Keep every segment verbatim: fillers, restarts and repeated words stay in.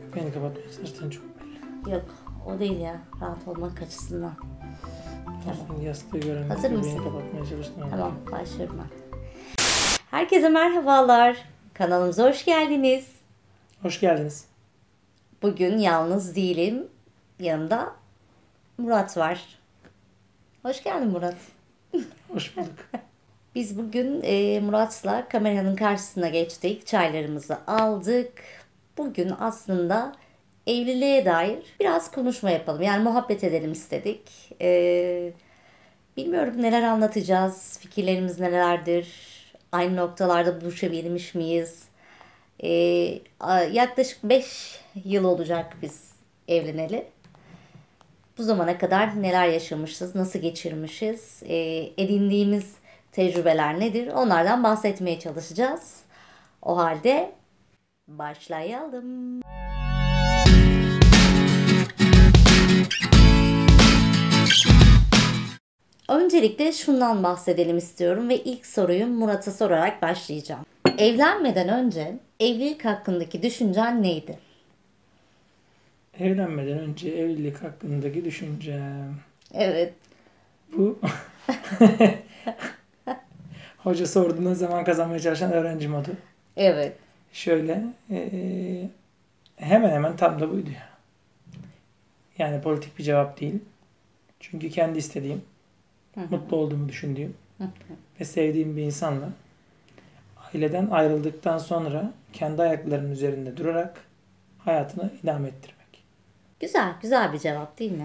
Beni kapatmaya çalıştığın çok belli. Yok, o değil ya. Rahat olmak açısından. Tamam. Yastığı gören Hazır mısın? beni kapatmaya çalıştın. Tamam, başlıyorum ben. Herkese merhabalar. Kanalımıza hoş geldiniz. Hoş geldiniz. Bugün yalnız değilim. Yanımda Murat var. Hoş geldin Murat. Hoş bulduk. Biz bugün e, Murat'la kameranın karşısına geçtik. Çaylarımızı aldık. Bugün aslında evliliğe dair biraz konuşma yapalım. Yani muhabbet edelim istedik. E, bilmiyorum neler anlatacağız. Fikirlerimiz nelerdir? Aynı noktalarda buluşabilmiş miyiz? E, yaklaşık beş yıl olacak biz evleneli. Bu zamana kadar neler yaşamışız, nasıl geçirmişiz, e, edindiğimiz tecrübeler nedir? Onlardan bahsetmeye çalışacağız. O halde başlayalım. Öncelikle şundan bahsedelim istiyorum ve ilk soruyu Murat'a sorarak başlayacağım. Evlenmeden önce evlilik hakkındaki düşüncen neydi? Evlenmeden önce evlilik hakkındaki düşüncem. Evet. Bu hoca sorduğunda zaman kazanmaya çalışan öğrenci modu. Evet. Şöyle eee, hemen hemen tam da buydu ya. Yani politik bir cevap değil. Çünkü kendi istediğim, Hı hı. mutlu olduğumu düşündüğüm Hı hı. ve sevdiğim bir insanla aileden ayrıldıktan sonra kendi ayaklarının üzerinde durarak hayatını idame ettirmek. Güzel, güzel bir cevap değil mi?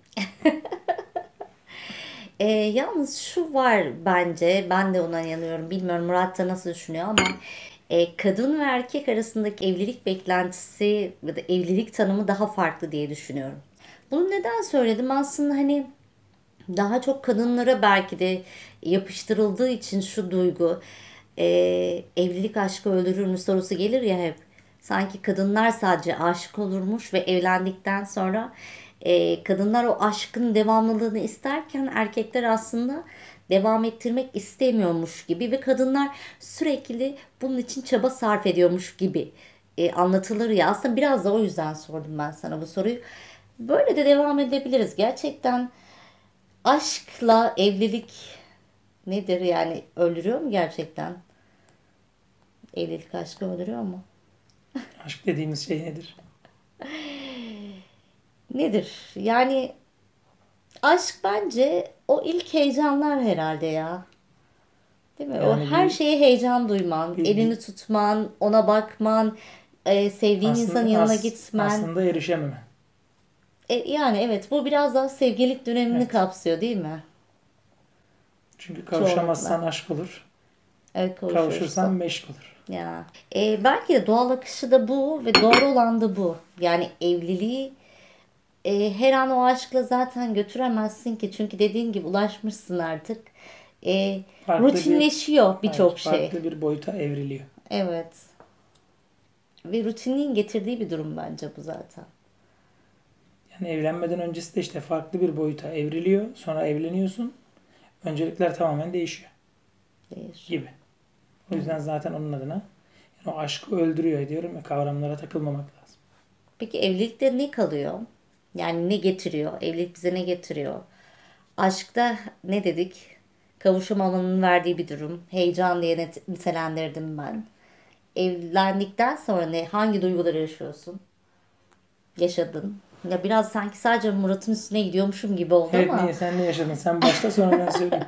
E, yalnız şu var bence, ben de ona inanıyorum. Bilmiyorum Murat da nasıl düşünüyor ama e, kadın ve erkek arasındaki evlilik beklentisi ya da evlilik tanımı daha farklı diye düşünüyorum. Bunu neden söyledim? Aslında hani daha çok kadınlara belki de yapıştırıldığı için şu duygu, e, evlilik aşkı öldürür mü sorusu gelir ya hep. Sanki kadınlar sadece aşık olurmuş ve evlendikten sonra e, kadınlar o aşkın devamlılığını isterken erkekler aslında devam ettirmek istemiyormuş gibi ve kadınlar sürekli bunun için çaba sarf ediyormuş gibi e, anlatılır ya. Aslında biraz da o yüzden sordum ben sana bu soruyu. Böyle de devam edebiliriz. Gerçekten aşkla evlilik nedir yani, öldürüyor mu gerçekten? Evlilik aşkı öldürüyor mu? Aşk dediğimiz şey nedir? Nedir? Yani aşk bence o ilk heyecanlar herhalde ya. Değil mi? O Yani her bir, şeye heyecan duyman, bir, elini bir tutman, ona bakman, e, sevdiğin insanın aslında yanına as, gitmen. aslında erişememe. E, yani evet, bu biraz daha sevgililik dönemini Evet. kapsıyor değil mi? Çünkü Çoğunlukla. kavuşamazsan aşk olur. Evet, Kavuşursan kavuşursa. meşk olur. Ya. E, belki de doğal akışı da bu ve doğru olan da bu. Yani evliliği e, her an o aşkla zaten götüremezsin ki. Çünkü dediğin gibi ulaşmışsın artık. E, Farklı bir rutinleşiyor hayır, birçok şey. farklı bir boyuta evriliyor. Evet. Ve rutinin getirdiği bir durum bence bu zaten. Yani evlenmeden öncesi de işte farklı bir boyuta evriliyor. Sonra evleniyorsun. Öncelikler tamamen değişiyor Değişiyor. gibi. O yüzden zaten onun adına yani o aşkı öldürüyor diyorum ya, kavramlara takılmamak lazım. Peki evlilikte ne kalıyor? Yani ne getiriyor? Evlilik bize ne getiriyor? Aşkta ne dedik? Kavuşamamanın verdiği bir durum. Heyecan diye net- nitelendirdim ben. Evlendikten sonra ne? Hangi duyguları yaşıyorsun? Yaşadın. Ya biraz sanki sadece Murat'ın üstüne gidiyormuşum gibi oldu Evet, ama. niye? Sen ne yaşadın? Sen başta, sonra ben söyleyeyim.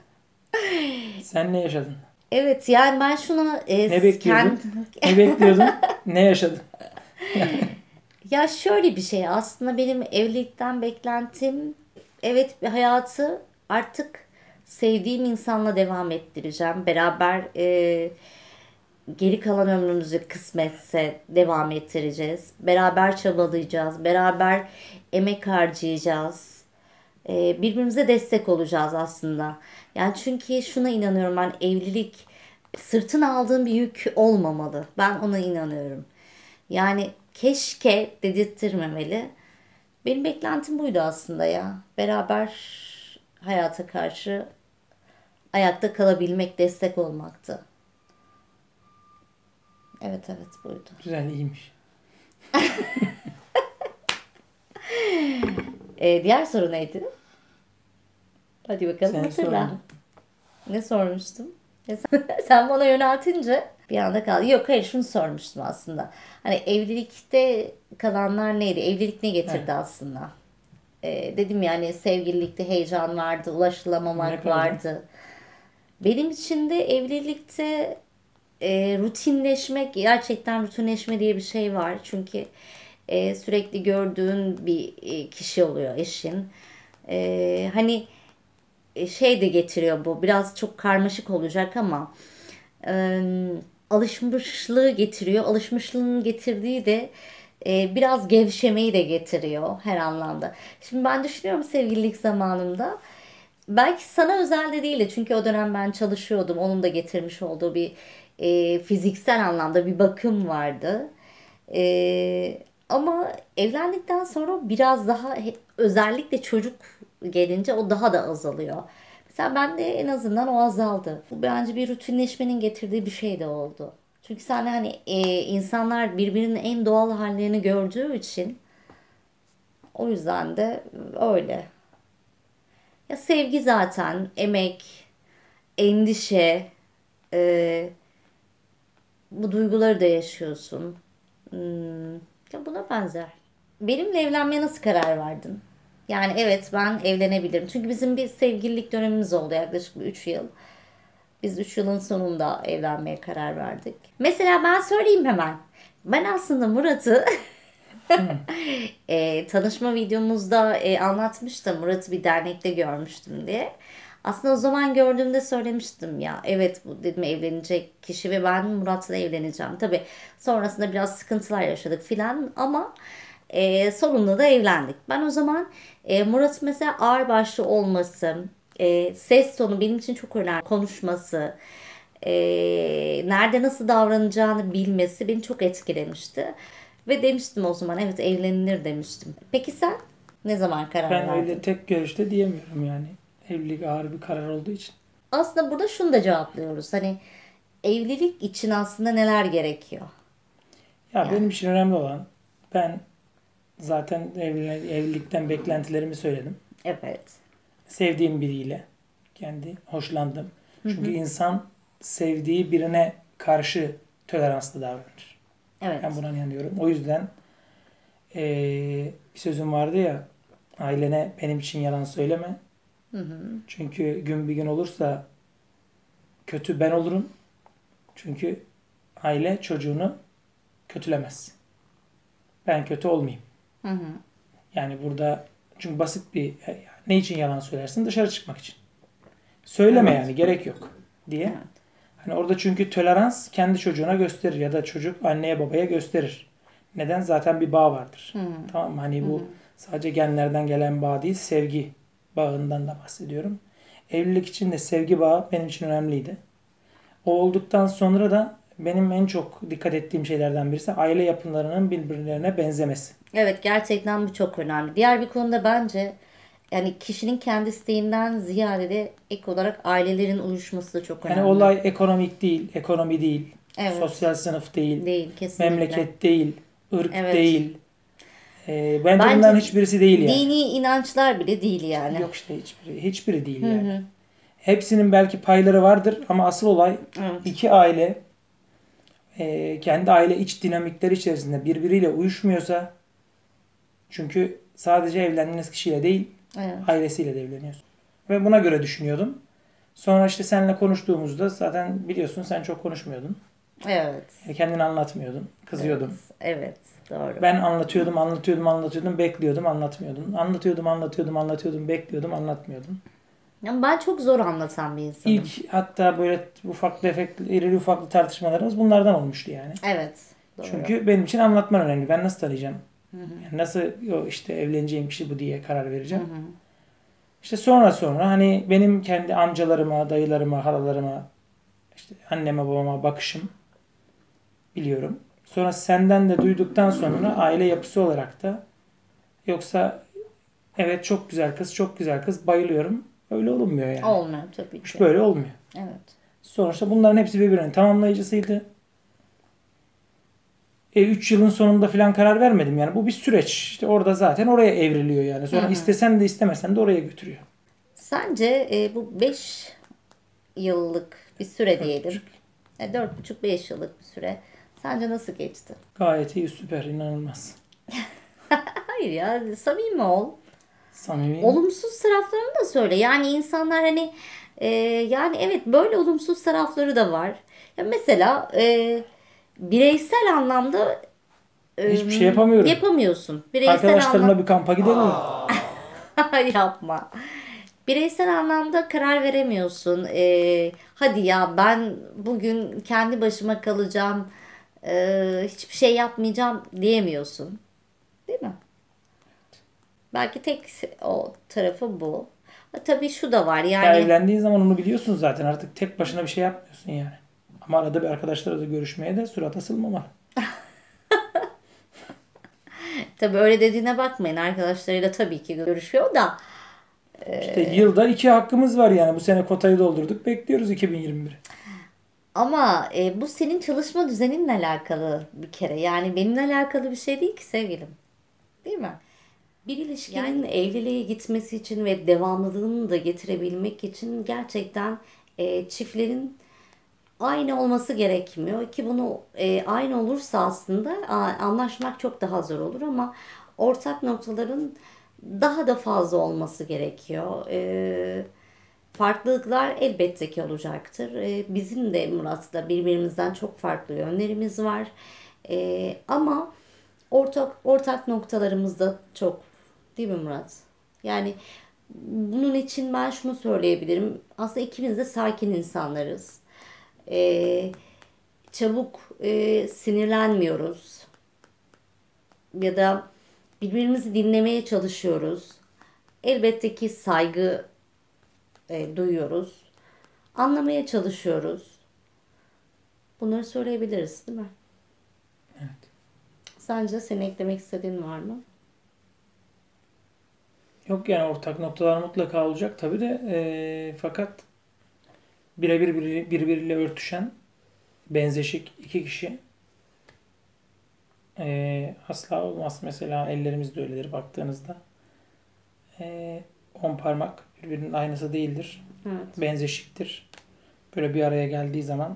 Sen ne yaşadın? Evet yani ben şuna e, Ne bekliyordun? kend... Ne bekliyordun? Ne yaşadın? Ya şöyle bir şey, aslında benim evlilikten beklentim, evet, bir hayatı artık sevdiğim insanla devam ettireceğim. Beraber e, geri kalan ömrümüzü kısmetse devam ettireceğiz. Beraber çabalayacağız. Beraber emek harcayacağız. E, birbirimize destek olacağız aslında. Yani çünkü şuna inanıyorum, ben evlilik sırtına aldığın bir yük olmamalı. Ben ona inanıyorum. Yani keşke dedirttirmemeli. Benim beklentim buydu aslında ya. Beraber hayata karşı ayakta kalabilmek, destek olmaktı. Evet evet, buydu. Güzel, iyiymiş. Ee, diğer soru neydi? Hadi bakalım Senin hatırla. sorun. Ne sormuştum? Ya sen, sen bana yöneltince bir anda kaldı. Yok hayır şunu sormuştum aslında. Hani evlilikte kalanlar neydi? Evlilik ne getirdi Evet. aslında? Ee, dedim yani sevgililikte heyecan vardı, Ne ulaşılamamak kaldı? vardı. Benim için de evlilikte e, rutinleşmek, gerçekten rutinleşme diye bir şey var. Çünkü e, sürekli gördüğün bir e, kişi oluyor eşin. E, hani e, şey de getiriyor bu. Biraz çok karmaşık olacak ama e, alışmışlığı getiriyor. Alışmışlığın getirdiği de e, biraz gevşemeyi de getiriyor her anlamda. Şimdi ben düşünüyorum sevgililik zamanımda. Belki sana özel de değildi. Çünkü o dönem ben çalışıyordum. Onun da getirmiş olduğu bir e, fiziksel anlamda bir bakım vardı. E, ama evlendikten sonra biraz daha he- özellikle çocuk gelince o daha da azalıyor. Mesela bende en azından o azaldı. Bu bence bir rutinleşmenin getirdiği bir şey de oldu. Çünkü sen hani e, insanlar birbirinin en doğal hallerini gördüğü için o yüzden de öyle. Ya sevgi zaten, emek, endişe, e, bu duyguları da yaşıyorsun. Hmm, ya buna benzer. Benimle evlenmeye nasıl karar verdin? Yani evet ben evlenebilirim. Çünkü bizim bir sevgililik dönemimiz oldu yaklaşık üç yıl. Biz üç yılın sonunda evlenmeye karar verdik. Mesela ben söyleyeyim hemen. Ben aslında Murat'ı Hı. e, tanışma videomuzda e, anlatmıştım. Murat'ı bir dernekte görmüştüm diye. Aslında o zaman gördüğümde söylemiştim ya. Evet bu dedim evlenecek kişi ve ben Murat'la evleneceğim. Tabii sonrasında biraz sıkıntılar yaşadık filan ama e, sonunda da evlendik. Ben o zaman e, Murat mesela ağırbaşlı olması, e, ses tonu benim için çok önemli. Konuşması, e, nerede nasıl davranacağını bilmesi beni çok etkilemişti. Ve demiştim o zaman evet evlenilir demiştim. Peki sen ne zaman karar Ben öyle verdin? tek görüşte diyemiyorum yani. Evlilik ağır bir karar olduğu için. Aslında burada şunu da cevaplıyoruz. Hani evlilik için aslında neler gerekiyor? Ya Yani benim için önemli olan, ben zaten evli- evlilikten beklentilerimi söyledim. evet. Sevdiğim biriyle, kendi hoşlandım. Çünkü insan sevdiği birine karşı toleranslı davranır. Ben Evet. buna inanıyorum. O yüzden eee, bir sözüm vardı ya, ailene benim için yalan söyleme. Çünkü gün bir gün olursa kötü ben olurum. Çünkü aile çocuğunu kötülemez. Ben kötü olmayayım. Yani burada çünkü basit bir ne için yalan söylersin? Dışarı çıkmak için. Söyleme Evet. yani gerek yok diye. Evet. Hani orada çünkü tolerans kendi çocuğuna gösterir ya da çocuk anneye babaya gösterir. Neden? Zaten bir bağ vardır. Tamam mı? Hani bu sadece genlerden gelen bağ değil, sevgi bağından da bahsediyorum. Evlilik için de sevgi bağı benim için önemliydi. O olduktan sonra da benim en çok dikkat ettiğim şeylerden birisi aile yapılarının birbirlerine benzemesi. Evet gerçekten bu çok önemli. Diğer bir konuda bence yani kişinin kendi isteğinden ziyade de ek olarak ailelerin uyuşması da çok Yani önemli. olay ekonomik değil, ekonomi değil, Evet. sosyal sınıf değil, Değil kesinlikle. memleket değil, ırk Evet. değil. Ee, bence bunların Bence hiçbirisi değil yani. dini inançlar bile değil yani. Yok işte hiçbiri, hiçbiri değil yani. Hepsinin belki payları vardır ama asıl olay Evet. iki aile e, kendi aile iç dinamikleri içerisinde birbiriyle uyuşmuyorsa, çünkü sadece evlendiğiniz kişiyle değil, Evet. ailesiyle de evleniyorsun. Ve buna göre düşünüyordum. Sonra işte seninle konuştuğumuzda zaten biliyorsun sen çok konuşmuyordun. Evet. Yani kendini anlatmıyordun. Kızıyordum. Evet. Doğru. Ben anlatıyordum, anlatıyordum, anlatıyordum, bekliyordum, anlatmıyordun. Anlatıyordum, anlatıyordum, anlatıyordum, bekliyordum, anlatmıyordun. Ama ben çok zor anlatan bir insanım. İlk hatta böyle ufak tefek, irili ufaklı tartışmalarımız bunlardan olmuştu yani. Evet. Doğru. Çünkü benim için anlatman önemli. Ben nasıl tanıyacağım? Yani nasıl o işte evleneceğim kişi bu diye karar vereceğim. İşte sonra sonra hani benim kendi amcalarıma, dayılarıma, halalarıma, işte anneme babama bakışım biliyorum. Sonra senden de duyduktan sonra aile yapısı olarak da yoksa evet çok güzel kız, çok güzel kız bayılıyorum. Öyle olmuyor yani. Olmuyor tabii Hiç ki. böyle olmuyor. Evet. Sonuçta bunların hepsi birbirinin tamamlayıcısıydı. E, üç yılın sonunda falan karar vermedim. Yani bu bir süreç. İşte orada zaten oraya evriliyor yani. Sonra Hı hı. istesen de istemesen de oraya götürüyor. Sence e, bu beş yıllık bir süre Dört diyelim. buçuk. E, dört buçuk beş yıllık bir süre. Sence nasıl geçti? Gayet iyi, süper, inanılmaz. Hayır ya, samimi ol. Samimiyim. Olumsuz taraflarını da söyle. Yani insanlar hani e, yani evet, böyle olumsuz tarafları da var. Ya mesela e, bireysel anlamda e, Hiçbir şey yapamıyorum. yapamıyorsun. Bireysel Arkadaşlarımla anlam bir kampa gidemiyorum. yapma. Bireysel anlamda karar veremiyorsun. E, hadi ya, ben bugün kendi başıma kalacağım. E, hiçbir şey yapmayacağım diyemiyorsun. Değil mi? Belki tek o tarafı bu. Ha, tabii şu da var Ya yani. evlendiğin zaman onu biliyorsun zaten. Artık tek başına bir şey yapmıyorsun yani. Ama arada bir arkadaşlarla da görüşmeye de surat asılmamalı. Tabii öyle dediğine bakmayın. Arkadaşlarıyla tabii ki görüşüyor da. İşte yılda iki hakkımız var yani. Bu sene kotayı doldurduk. Bekliyoruz iki bin yirmi bir. Ama e, bu senin çalışma düzeninle alakalı bir kere. Yani benimle alakalı bir şey değil ki sevgilim. Değil mi? Bir ilişkinin evliliğe gitmesi için ve devamlılığını da getirebilmek için gerçekten e, çiftlerin aynı olması gerekmiyor ki bunu e, aynı olursa aslında a, anlaşmak çok daha zor olur ama ortak noktaların daha da fazla olması gerekiyor. E, farklılıklar elbette ki olacaktır. E, bizim de Murat'la birbirimizden çok farklı yönlerimiz var. E, ama ortak ortak noktalarımız da çok, değil mi Murat? Yani bunun için ben şunu söyleyebilirim. Aslında ikimiz de sakin insanlarız. Ee, çabuk e, sinirlenmiyoruz ya da birbirimizi dinlemeye çalışıyoruz. Elbette ki saygı e, duyuyoruz. Anlamaya çalışıyoruz. Bunları söyleyebiliriz, değil mi? Evet. Sence senin eklemek istediğin var mı? Yok yani ortak noktalar mutlaka olacak tabii de eee, fakat birebir biri- birbiriyle örtüşen benzeşik iki kişi eee, asla olmaz. Mesela ellerimiz de öyledir baktığınızda. Eee, on parmak birbirinin aynısı değildir. Evet. Benzeşiktir. Böyle bir araya geldiği zaman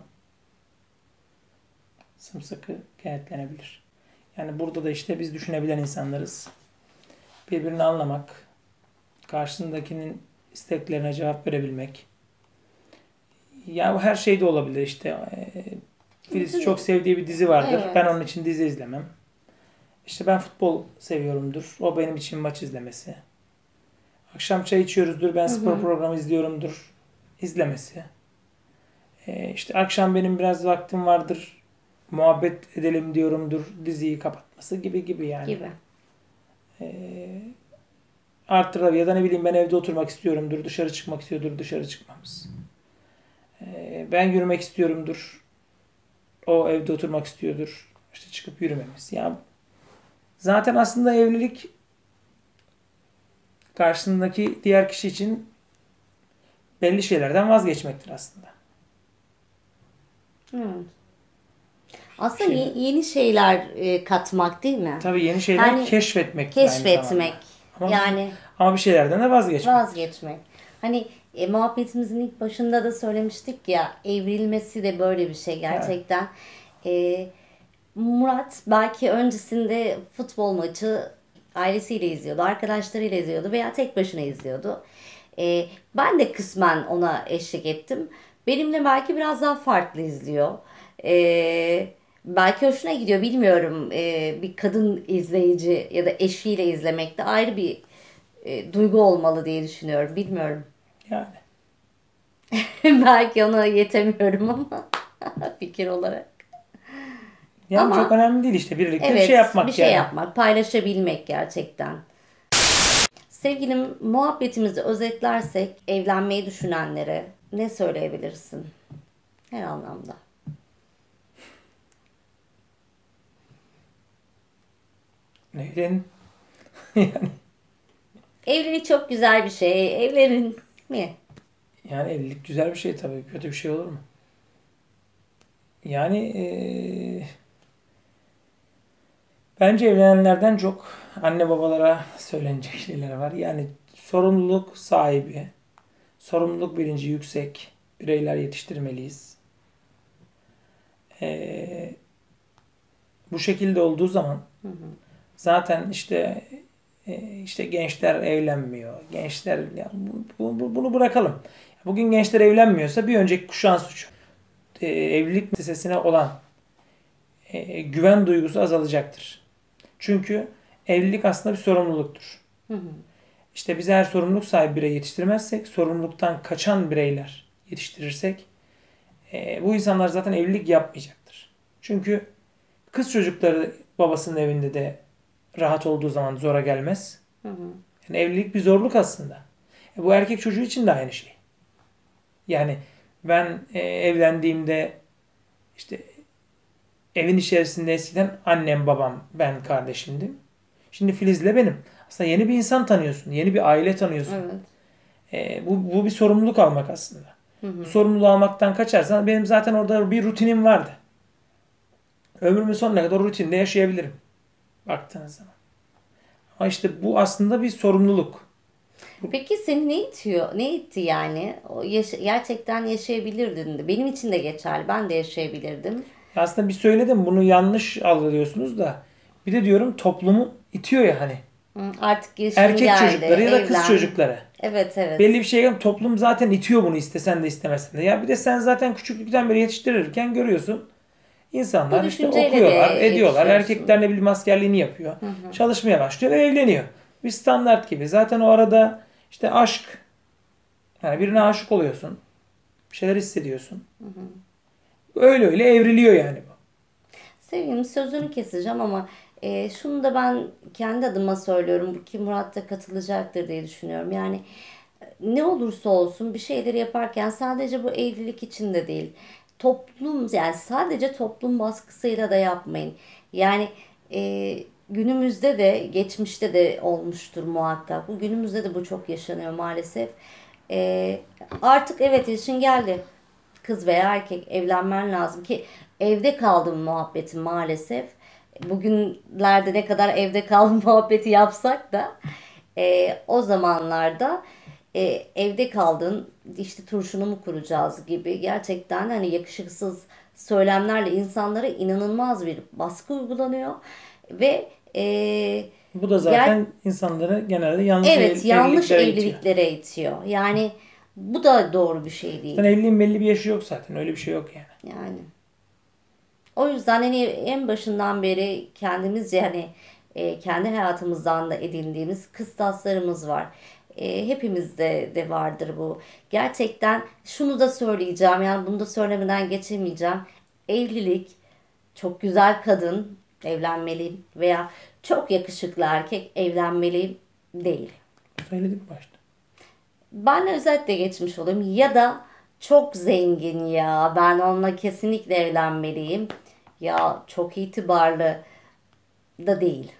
sımsıkı kenetlenebilir. Yani burada da işte biz düşünebilen insanlarız. Birbirini anlamak, karşısındakinin isteklerine cevap verebilmek. Ya bu her şeyde olabilir işte. Ee, Birisi çok sevdiği bir dizi vardır. Evet. Ben onun için dizi izlemem. İşte ben futbol seviyorumdur. O benim için maç izlemesi. Akşam çay içiyoruzdur. Ben spor programı izliyorumdur. İzlemesi. Ee, işte akşam benim biraz vaktim vardır. Muhabbet edelim diyorumdur. Diziyi kapatması gibi gibi yani. Gibi. Ee, artırabilir ya da ne bileyim ben evde oturmak istiyorumdur. Dışarı çıkmak istiyordur. Dışarı çıkmamız. Ee, ben yürümek istiyorumdur. O evde oturmak istiyordur. İşte çıkıp yürümemiz. Ya zaten aslında evlilik karşısındaki diğer kişi için belli şeylerden vazgeçmektir aslında. Evet. Aslında Şey, ye- yeni şeyler e, katmak, değil mi? tabii yeni şeyler Yani keşfetmektir aynı keşfetmek. zamanda. Ama, Yani ama bir şeylerden de vazgeçmek. vazgeçmek. Hani e, muhabbetimizin ilk başında da söylemiştik ya, evrilmesi de böyle bir şey gerçekten. E, Murat belki öncesinde futbol maçı ailesiyle izliyordu, arkadaşlarıyla izliyordu veya tek başına izliyordu. E, ben de kısmen ona eşlik ettim. Benimle belki biraz daha farklı izliyor. E, belki hoşuna gidiyor, bilmiyorum. E, bir kadın izleyici ya da eşiyle izlemek de ayrı bir e, duygu olmalı diye düşünüyorum. Bilmiyorum. Yani. Belki ona yetemiyorum ama fikir olarak. Yani çok Ama önemli değil işte birlikte bir evet, şey yapmak bir şey yani. yapmak, paylaşabilmek gerçekten. Sevgilim, muhabbetimizi özetlersek evlenmeyi düşünenlere ne söyleyebilirsin? Her anlamda. Neyden? yani, Evlilik çok güzel bir şey. Evlenin mi? yani evlilik güzel bir şey tabii. Kötü bir şey olur mu? Yani eee, Bence evlenenlerden çok anne babalara söylenecek şeyler var. Yani sorumluluk sahibi, sorumluluk bilinci yüksek bireyler yetiştirmeliyiz. Ee, bu şekilde olduğu zaman Hı hı. zaten işte e, işte gençler evlenmiyor. Gençler ya bu, bu- bunu bırakalım. Bugün gençler evlenmiyorsa bir önceki kuşağın suçu. Ee, evlilik meselesine olan e, güven duygusu azalacaktır. Çünkü evlilik aslında bir sorumluluktur. Hı hı. İşte biz eğer sorumluluk sahibi birey yetiştirmezsek, sorumluluktan kaçan bireyler yetiştirirsek e, bu insanlar zaten evlilik yapmayacaktır. Çünkü kız çocukları babasının evinde de rahat olduğu zaman zora gelmez. Hı hı. Yani evlilik bir zorluk aslında. E, bu erkek çocuğu için de aynı şey. Yani ben e, evlendiğimde işte evin içerisinde eskiden annem, babam, ben, kardeşimdim. Şimdi Filiz'le benim. Aslında yeni bir insan tanıyorsun. Yeni bir aile tanıyorsun. Evet. E, bu, bu bir sorumluluk almak aslında. Hı hı. Bu sorumluluğu almaktan kaçarsan benim zaten orada bir rutinim vardı. Ömrümün sonuna kadar o rutinde yaşayabilirim. Baktığınız zaman. Ama işte bu aslında bir sorumluluk. Peki seni ne itiyor? Ne itti yani? O yaşa- gerçekten yaşayabilirdin de. Benim için de geçerli. Ben de yaşayabilirdim. Aslında bir söyledim bunu yanlış algılıyorsunuz da. Bir de diyorum toplumu itiyor ya hani. Hı, artık yaşın Erkek geldi. çocukları ya da kız Evlen. çocukları. Evet, evet. Belli bir şey toplum zaten itiyor bunu istesen de istemesen de. Ya bir de sen zaten küçüklükten beri yetiştirirken görüyorsun. Bu İnsanlar işte düşünceyle de okuyorlar, ediyorlar. yetişiyorsun. Erkekler ne bileyim askerliğini yapıyor. Çalışmaya başlıyor ve evleniyor. Bir standart gibi. Zaten o arada işte aşk. Yani birine aşık oluyorsun. Bir şeyler hissediyorsun. Öyle öyle evriliyor yani bu. Sevgilim, sözünü keseceğim ama e, şunu da ben kendi adıma söylüyorum ki Murat da katılacaktır diye düşünüyorum. Yani e, ne olursa olsun bir şeyleri yaparken sadece bu evlilik için de değil. Toplum, yani sadece toplum baskısıyla da yapmayın. Yani e, günümüzde de geçmişte de olmuştur muhakkak. Bu günümüzde de bu çok yaşanıyor maalesef. E, artık evet yaşın geldi, kız veya erkek evlenmen lazım ki evde kaldım muhabbeti maalesef. Bugünlerde ne kadar evde kaldım muhabbeti yapsak da e, o zamanlarda e, evde kaldın işte turşunu mu kuracağız gibi gerçekten hani yakışıksız söylemlerle insanlara inanılmaz bir baskı uygulanıyor ve e, Bu da ger zaten insanları genelde yanlış evet ev- yanlış evliliklere itiyor. evliliklere itiyor. Yani bu da doğru bir şey değil. Zaten evliliğin belli bir yaşı yok zaten. Öyle bir şey yok yani. Yani o yüzden hani en başından beri kendimiz yani e, kendi hayatımızdan da edindiğimiz kıstaslarımız var. E, hepimizde de vardır bu. Gerçekten şunu da söyleyeceğim, yani bunu da söylemeden geçemeyeceğim. Evlilik, çok güzel kadın evlenmeli veya çok yakışıklı erkek evlenmeli değil. Söyledik başta. Ben özetle geçmiş olayım. Ya da çok zengin, ya ben onunla kesinlikle evlenmeliyim. Ya çok itibarlı da değil.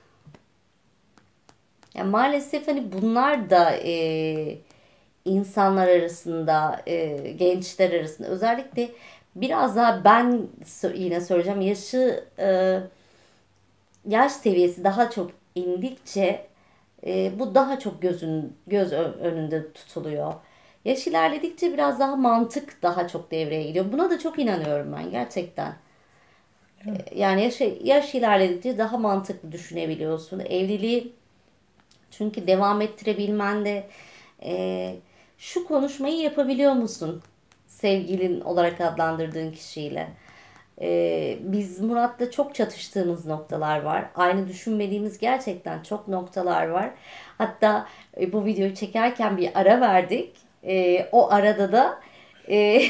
Ya maalesef hani bunlar da e, insanlar arasında, e, gençler arasında özellikle biraz daha ben sö- yine söyleyeceğim yaşı e, yaş seviyesi daha çok indikçe e, bu daha çok gözün göz ö- önünde tutuluyor. Yaş ilerledikçe biraz daha mantık daha çok devreye giriyor. Buna da çok inanıyorum ben gerçekten. Evet. E, Yani yaş, yaş ilerledikçe daha mantıklı düşünebiliyorsun. Evliliği çünkü devam ettirebilmen de e, şu konuşmayı yapabiliyor musun? Sevgilin olarak adlandırdığın kişiyle. E, biz Murat'la çok çatıştığımız noktalar var. Aynı düşünmediğimiz gerçekten çok noktalar var. Hatta e, bu videoyu çekerken bir ara verdik. E, o arada da e,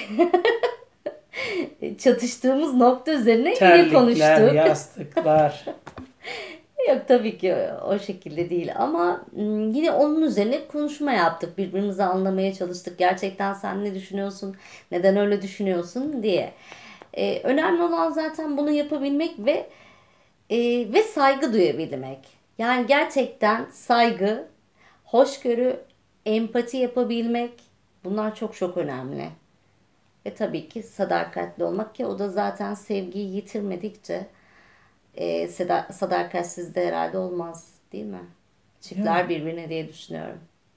çatıştığımız nokta üzerine yine Terlikler, konuştuk. yastıklar. Yok tabii ki o şekilde değil ama mm, yine onun üzerine konuşma yaptık. Birbirimizi anlamaya çalıştık. Gerçekten sen ne düşünüyorsun? Neden öyle düşünüyorsun diye. Ee, önemli olan zaten bunu yapabilmek ve e, ve saygı duyabilmek. Yani gerçekten saygı, hoşgörü, empati yapabilmek bunlar çok çok önemli. Ve tabii ki sadakatli olmak ki o da zaten sevgiyi yitirmedikçe e, seda- sadakatsiz de herhalde olmaz değil mi? Çiftler Yani, birbirine diye düşünüyorum.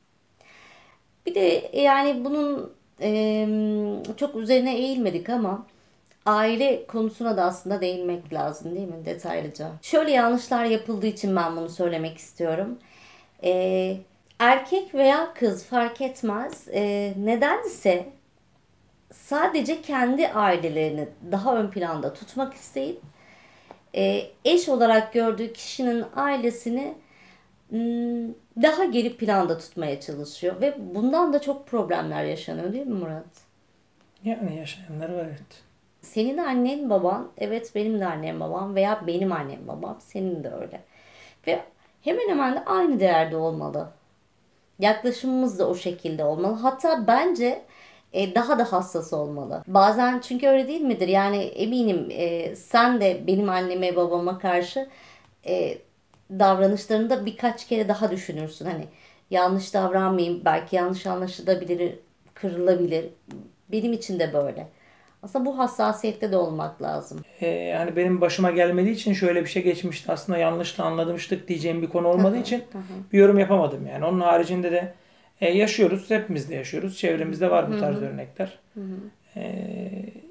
Bir de yani bunun e, çok üzerine eğilmedik ama aile konusuna da aslında değinmek lazım değil mi detaylıca? Şöyle yanlışlar yapıldığı için ben bunu söylemek istiyorum. E, Erkek veya kız fark etmez. E, nedense sadece kendi ailelerini daha ön planda tutmak isteyip e, eş olarak gördüğü kişinin ailesini hmm, daha geri planda tutmaya çalışıyor ve bundan da çok problemler yaşanıyor değil mi Murat? yani yaşayanlar var, evet. Senin annen baban, evet benim de annem babam veya benim annem babam, senin de öyle. Ve hemen hemen de aynı değerde olmalı. Yaklaşımımız da o şekilde olmalı. Hatta bence e, daha da hassas olmalı. Bazen çünkü öyle değil midir? Yani eminim e, sen de benim anneme babama karşı e, davranışlarında birkaç kere daha düşünürsün. Hani yanlış davranmayayım, belki yanlış anlaşılabilir, kırılabilir. Benim için de böyle. Aslında bu hassasiyette de olmak lazım. Ee, yani benim başıma gelmediği için şöyle bir şey geçmişti. Aslında yanlış da anlamıştık diyeceğim bir konu olmadığı için bir yorum yapamadım yani. Onun haricinde de e, yaşıyoruz. Hepimiz de yaşıyoruz. Çevremizde var bu tarz örnekler. Ee,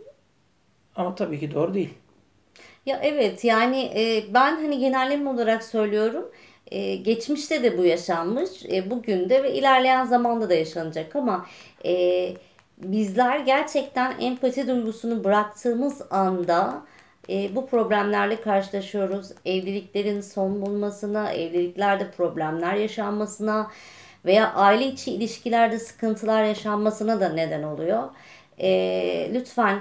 ama tabii ki doğru değil. Ya evet yani e, ben hani genelleme olarak söylüyorum. E, geçmişte de bu yaşanmış. E, bugün de ve ilerleyen zamanda da yaşanacak ama e, bizler gerçekten empati duygusunu bıraktığımız anda e, bu problemlerle karşılaşıyoruz. Evliliklerin son bulmasına, evliliklerde problemler yaşanmasına veya aile içi ilişkilerde sıkıntılar yaşanmasına da neden oluyor. E, lütfen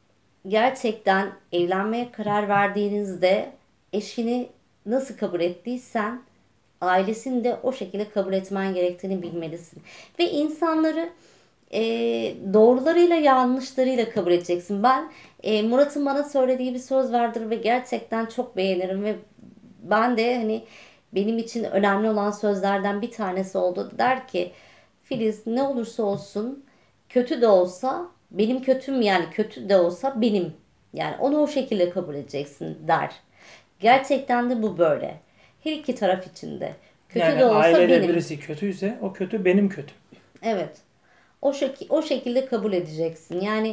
gerçekten evlenmeye karar verdiğinizde eşini nasıl kabul ettiysen ailesini de o şekilde kabul etmen gerektiğini bilmelisin. Ve insanları e, doğrularıyla yanlışlarıyla kabul edeceksin. Ben e, Murat'ın bana söylediği bir söz vardır ve gerçekten çok beğenirim ve ben de hani benim için önemli olan sözlerden bir tanesi oldu. Der ki Filiz ne olursa olsun kötü de olsa benim kötüm yani kötü de olsa benim. Yani onu o şekilde kabul edeceksin der. Gerçekten de bu böyle. Her iki taraf için de. Kötü Yani de olsa ailede benim. birisi kötüyse o kötü benim kötüm. Evet. O şek o şekilde kabul edeceksin. Yani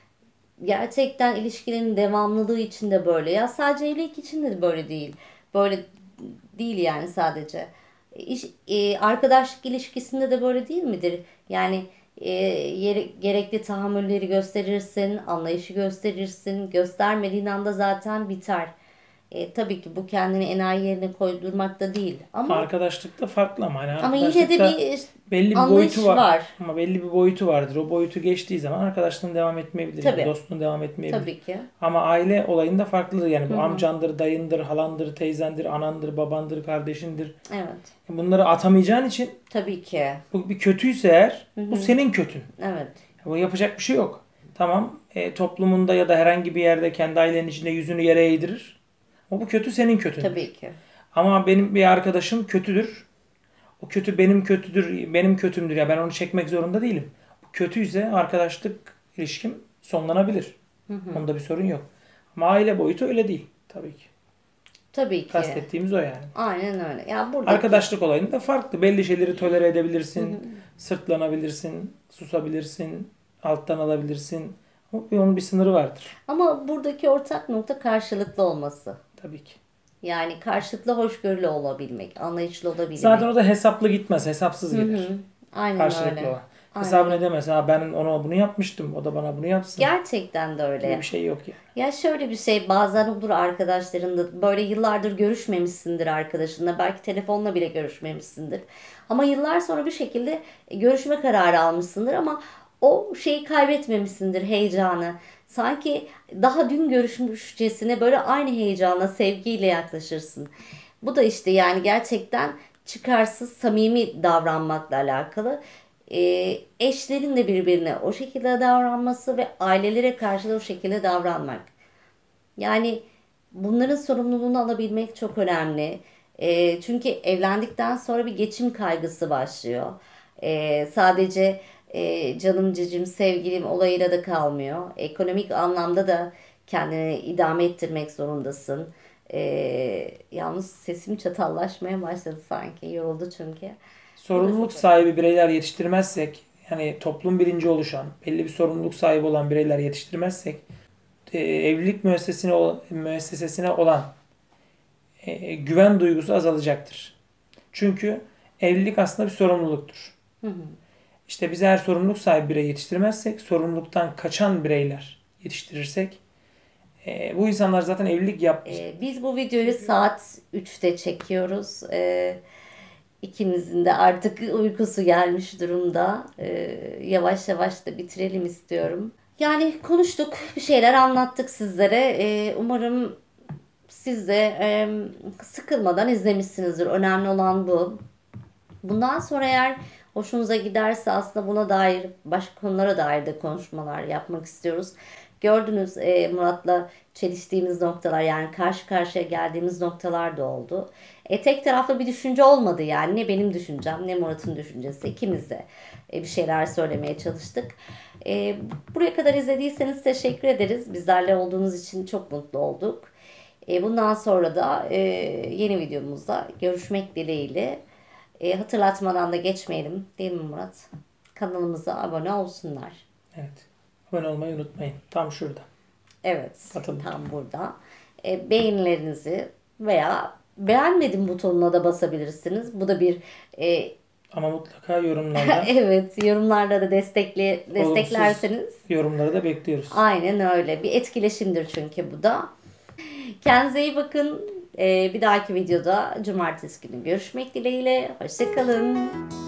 gerçekten ilişkilerin devamlılığı için de böyle. Ya sadece evlilik için de böyle değil. Böyle değil yani sadece. İş, e, arkadaşlık ilişkisinde de böyle değil midir? Yani e, yere- gerekli tahammülleri gösterirsin, anlayışı gösterirsin. Göstermediğin anda zaten biter. E, tabii ki bu kendini enayi yerine koydurmak da değil. Ama Arkadaşlıkta farklı ama hani ama yine de arkadaşlıkta bir belli bir boyutu anlayış var. var. Ama belli bir boyutu vardır. O boyutu geçtiği zaman arkadaşlığın devam etmeyebilir. Yani Tabii, dostluğun devam etmeyebilir. tabii ki. Ama aile olayında farklıdır. Yani Hı bu hı. amcandır, dayındır, halandır, teyzendir, anandır, babandır, kardeşindir. Evet. Bunları atamayacağın için Tabii ki. bu bir kötüyse eğer Hı bu hı. senin kötün. Evet. Bu yapacak bir şey yok. Tamam, e, toplumunda ya da herhangi bir yerde kendi ailenin içinde yüzünü yere eğdirir. Ama bu kötü senin kötündür. Tabii ki. Ama benim bir arkadaşım kötüdür. O kötü benim kötüdür, benim kötümdür. Ya ben onu çekmek zorunda değilim. Bu kötüyse arkadaşlık ilişkim sonlanabilir. Onda bir sorun yok. Ama aile boyutu öyle değil tabii ki. Tabii ki. Kastettiğimiz o yani. Aynen öyle. Ya buradaki Arkadaşlık olayında farklı. Belli şeyleri tolere edebilirsin. Sırtlanabilirsin, susabilirsin, alttan alabilirsin. Ama bir- onun bir sınırı vardır. ama buradaki ortak nokta karşılıklı olması. Tabii ki. Yani karşılıklı hoşgörülü olabilmek, anlayışlı olabilmek. Zaten o da hesaplı gitmez. Hesapsız gider. Aynen Karşılıklı öyle. olan. Aynen. Hesabını edemez. Ha, ben ona bunu yapmıştım. O da bana bunu yapsın. Gerçekten de öyle. Böyle bir şey yok yani. Ya şöyle bir şey bazen olur arkadaşlarında böyle yıllardır görüşmemişsindir arkadaşınla belki telefonla bile görüşmemişsindir. Ama yıllar sonra bir şekilde görüşme kararı almışsındır ama o şeyi kaybetmemişsindir heyecanı. Sanki daha dün görüşmüşçesine böyle aynı heyecanla sevgiyle yaklaşırsın. Bu da işte yani gerçekten çıkarsız samimi davranmakla alakalı. Ee, eşlerin de birbirine o şekilde davranması ve ailelere karşı da o şekilde davranmak. Yani bunların sorumluluğunu alabilmek çok önemli. Ee, çünkü evlendikten sonra bir geçim kaygısı başlıyor. Ee, sadece e, canım cicim sevgilim olayıyla da kalmıyor. Ekonomik anlamda da kendini idame ettirmek zorundasın. Ee, yalnız sesim çatallaşmaya başladı sanki. Yoruldu çünkü. Sorumluluk sahibi bireyler yetiştirmezsek, yani toplum bilinci oluşan, belli bir sorumluluk sahibi olan bireyler yetiştirmezsek, e, evlilik müessesesine, müessesesine olan e, güven duygusu azalacaktır. Çünkü evlilik aslında bir sorumluluktur. Hı hı. İşte biz eğer sorumluluk sahibi birey yetiştirmezsek, sorumluluktan kaçan bireyler yetiştirirsek, e, bu insanlar zaten evlilik yapmayacak. Ee, biz bu videoyu saat üçte çekiyoruz. Ee, ikimizin de artık uykusu gelmiş durumda. Ee, yavaş yavaş da bitirelim istiyorum. Yani konuştuk, bir şeyler anlattık sizlere. Ee, umarım siz de e, sıkılmadan izlemişsinizdir. Önemli olan bu. Bundan sonra eğer hoşunuza giderse aslında buna dair, başka konulara dair de konuşmalar yapmak istiyoruz. Gördünüz e, Murat'la çeliştiğimiz noktalar, yani karşı karşıya geldiğimiz noktalar da oldu. E, tek taraflı bir düşünce olmadı yani. Ne benim düşüncem ne Murat'ın düşüncesi. İkimiz de e, bir şeyler söylemeye çalıştık. E, buraya kadar izlediyseniz teşekkür ederiz. Bizlerle olduğunuz için çok mutlu olduk. E, bundan sonra da e, yeni videomuzda görüşmek dileğiyle. E, hatırlatmadan da geçmeyelim değil mi Murat? Kanalımıza abone olsunlar. Evet. Abone olmayı unutmayın. Tam şurada. Evet. Atıldı. Tam burada. E, beğenilerinizi veya beğenmedim butonuna da basabilirsiniz. Bu da bir e, Ama mutlaka yorumlarda evet, yorumlarda da destekle desteklerseniz. olumsuz yorumları da bekliyoruz. Aynen öyle. Bir etkileşimdir çünkü bu da. Kendinize iyi bakın. E, bir dahaki videoda cumartesi günü görüşmek dileğiyle. Hoşça kalın.